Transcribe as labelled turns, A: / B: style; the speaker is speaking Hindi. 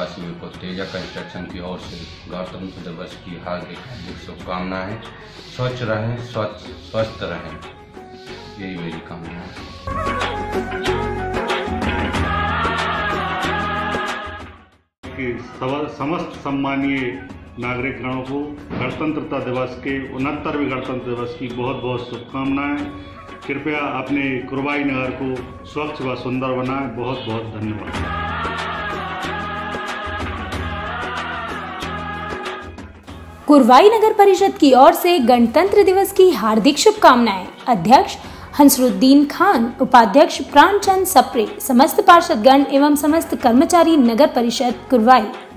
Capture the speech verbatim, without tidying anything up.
A: देशवासियों को तेजा कंस्ट्रक्शन की ओर से गणतंत्र दिवस की हार्दिक हार्दिक शुभकामनाएं। स्वच्छ रहें, स्वच्छ स्वस्थ रहें, यही मेरी कामना है।
B: कि समस्त सम्मानीय नागरिकगणों को गणतंत्रता दिवस के उनहत्तरवें गणतंत्र दिवस की बहुत बहुत शुभकामनाएं। कृपया अपने कुरवाई नगर को स्वच्छ व सुंदर बनाएं। बहुत बहुत धन्यवाद।
C: कुरवाई नगर परिषद की ओर से गणतंत्र दिवस की हार्दिक शुभकामनाएं। अध्यक्ष हंसरुद्दीन खान, उपाध्यक्ष प्राणचंद सप्रे, समस्त पार्षदगण एवं समस्त कर्मचारी नगर परिषद कुरवाई।